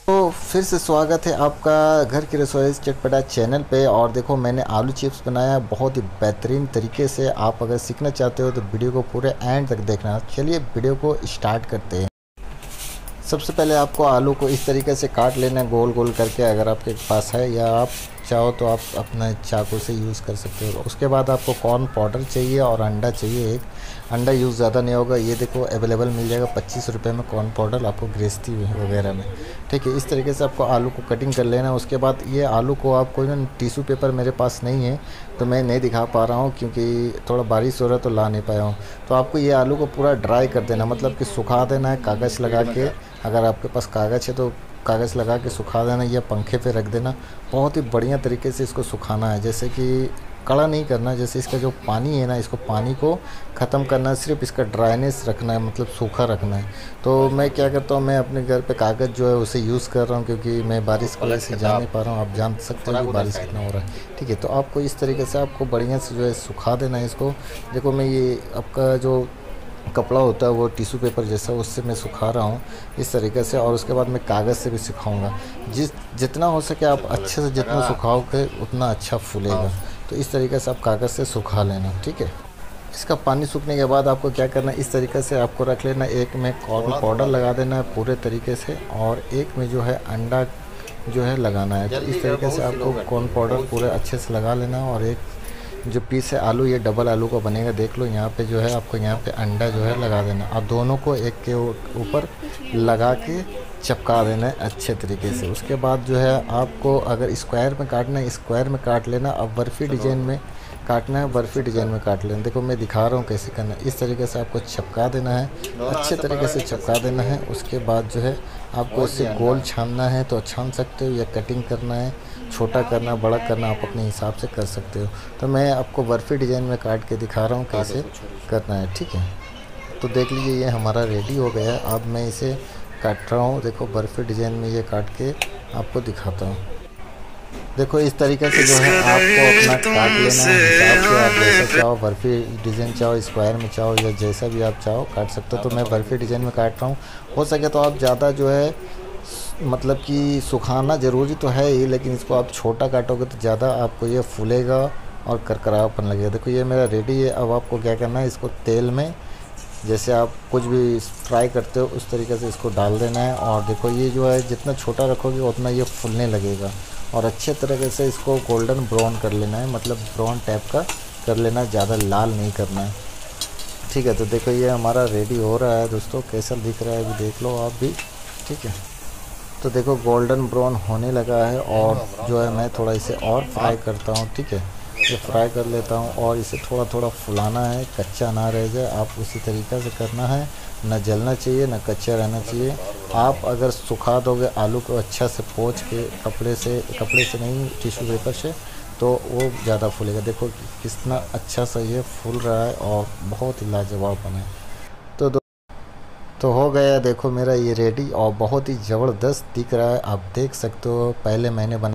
तो फिर से स्वागत है आपका घर की रसोई चटपटा चैनल पे। और देखो मैंने आलू चिप्स बनाया बहुत ही बेहतरीन तरीके से। आप अगर सीखना चाहते हो तो वीडियो को पूरे एंड तक देखना। चलिए वीडियो को स्टार्ट करते हैं। सबसे पहले आपको आलू को इस तरीके से काट लेना है गोल गोल करके, अगर आपके पास है, या आप चाहो तो आप अपने चाकू से यूज़ कर सकते हो। उसके बाद आपको कॉर्न पाउडर चाहिए और अंडा चाहिए। एक अंडा यूज़ ज़्यादा नहीं होगा, ये देखो अवेलेबल मिल जाएगा 25 रुपये में कॉर्न पाउडर आपको गृहस्थी वगैरह में। ठीक है, इस तरीके से आपको आलू को कटिंग कर लेना है। उसके बाद ये आलू को आपको ना टिश्यू पेपर मेरे पास नहीं है तो मैं नहीं दिखा पा रहा हूँ क्योंकि थोड़ा बारिश हो रहा है तो ला नहीं पाया हूँ। तो आपको ये आलू को पूरा ड्राई कर देना, मतलब कि सुखा देना है कागज़ लगा के। अगर आपके पास कागज़ है तो कागज़ लगा के सुखा देना या पंखे पे रख देना। बहुत ही बढ़िया तरीके से इसको सुखाना है, जैसे कि कड़ा नहीं करना। जैसे इसका जो पानी है ना, इसको पानी को ख़त्म करना है, सिर्फ इसका ड्राइनेस रखना है, मतलब सूखा रखना है। तो मैं क्या करता हूँ, मैं अपने घर पे कागज़ जो है उसे यूज़ कर रहा हूँ क्योंकि मैं बारिश की वजह से जा नहीं पा रहा हूँ। आप जान सकते हो कि बारिश कितना हो रहा है। ठीक है, तो आपको इस तरीके से आपको बढ़िया से जो है सुखा देना है इसको। देखो मैं ये आपका जो कपड़ा होता है वो टिश्यू पेपर जैसा, उससे मैं सुखा रहा हूँ इस तरीके से। और उसके बाद मैं कागज़ से भी सुखाऊंगा। जितना हो सके आप अच्छे से जितना सुखाओगे उतना अच्छा फूलेगा। तो इस तरीके से आप कागज़ से सुखा लेना। ठीक है, इसका पानी सूखने के बाद आपको क्या करना है, इस तरीके से आपको रख लेना। एक में कॉर्न पाउडर लगा देना है पूरे तरीके से, और एक में जो है अंडा जो है लगाना है। तो इस तरीके से आपको कॉर्न पाउडर पूरे अच्छे से लगा लेना है। और एक जो पीस है आलू, ये डबल आलू का बनेगा, देख लो यहाँ पे जो है आपको यहाँ पे अंडा जो है लगा देना और दोनों को एक के ऊपर लगा के चिपका देना है अच्छे तरीके से। उसके बाद जो है आपको अगर स्क्वायर में काटना है स्क्वायर में काट लेना। अब बर्फ़ी डिज़ाइन में काटना है, बर्फ़ी डिज़ाइन में काट लेना। देखो मैं दिखा रहा हूँ कैसे करना है। इस तरीके से आपको चिपका देना है, अच्छे तरीके से चिपका देना है। उसके बाद जो है आपको इससे गोल छानना है तो छान सकते हो, या कटिंग करना है, छोटा करना बड़ा करना आप अपने हिसाब से कर सकते हो। तो मैं आपको बर्फ़ी डिज़ाइन में काट के दिखा रहा हूँ कैसे करना है। ठीक है, तो देख लीजिए ये हमारा रेडी हो गया है। अब मैं इसे काट रहा हूँ। देखो बर्फ़ी डिज़ाइन में ये काट के आपको दिखाता हूँ। देखो इस तरीके से जो है आपको अपना काट लेना है हिसाब से। आप जैसा चाहो बर्फ़ी डिज़ाइन चाहो, स्क्वायर में चाहो, या जैसा भी आप चाहो काट सकते हो। तो मैं बर्फ़ी डिज़ाइन में काट रहा हूँ। हो सके तो आप ज़्यादा जो है मतलब कि सुखाना ज़रूरी तो है ही, लेकिन इसको आप छोटा काटोगे तो ज़्यादा आपको ये फूलेगा और करकरापन लगेगा। देखो ये मेरा रेडी है। अब आपको क्या करना है, इसको तेल में जैसे आप कुछ भी फ्राई करते हो उस तरीके से इसको डाल देना है। और देखो ये जो है जितना छोटा रखोगे उतना ये फूलने लगेगा। और अच्छे तरीके से इसको गोल्डन ब्राउन कर लेना है, मतलब ब्राउन टाइप का कर लेना, ज़्यादा लाल नहीं करना है। ठीक है, तो देखो ये हमारा रेडी हो रहा है दोस्तों। कैसा दिख रहा है अभी देख लो आप भी। ठीक है, तो देखो गोल्डन ब्राउन होने लगा है। और जो है मैं थोड़ा इसे और फ्राई करता हूँ। ठीक है, ये फ्राई कर लेता हूँ और इसे थोड़ा थोड़ा फुलाना है, कच्चा ना रह जाए। आप उसी तरीक़े से करना है, ना जलना चाहिए ना कच्चा रहना चाहिए। आप अगर सुखा दोगे आलू को अच्छा से पोंछ के कपड़े से नहीं टिश्यू पेपर से, तो वो ज़्यादा फूलेगा। देखो कितना अच्छा सा ये फूल रहा है और बहुत ही लाजवाब बना है। तो तो हो गया देखो मेरा ये रेडी और बहुत ही ज़बरदस्त दिख रहा है। आप देख सकते हो पहले मैंने बना